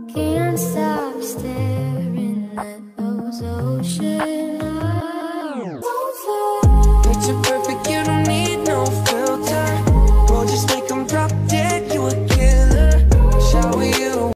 Can't stop staring at those ocean eyes. Picture